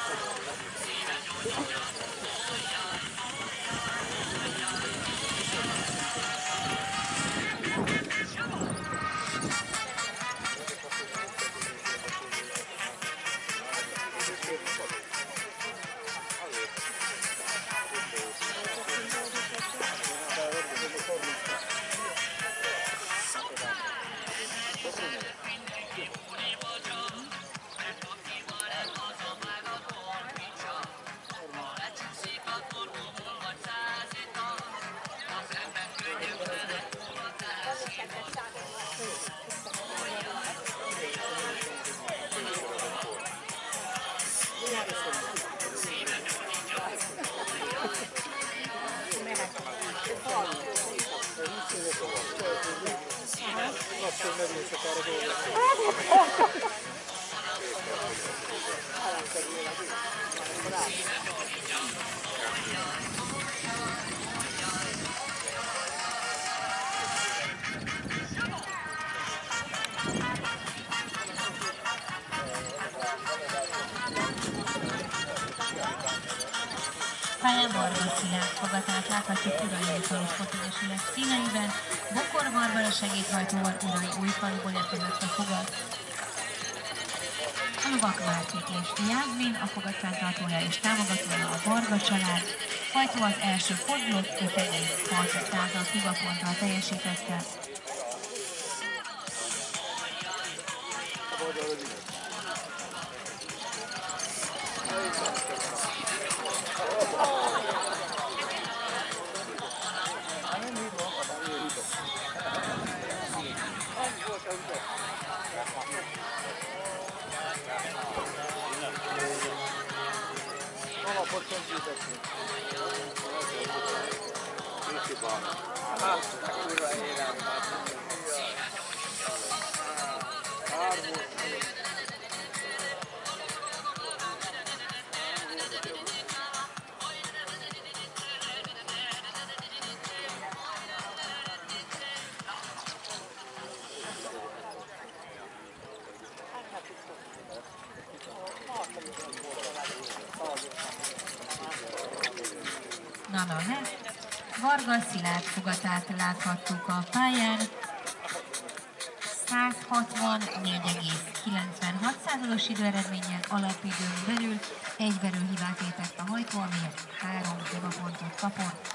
Pályán Varga Szilárd fogatát láthatjuk Urai Újfalu Sportegyesület színeiben. Bokor Barbara segédhajtóval Urai Újfaluból érkezett a fogat. A lovak Márték és Jászmin, a fogat fenntartója és támogatója a Varga család. Hajtó az első fordulót 5,6 hibaponttal teljesítette. Na, Varga Szilárd fogatát láthattuk a pályán. 164,96%-os időeredménnyel alapidőn belül egy verőhibát étett a hajtó, amiért 3 hibapontot kapott.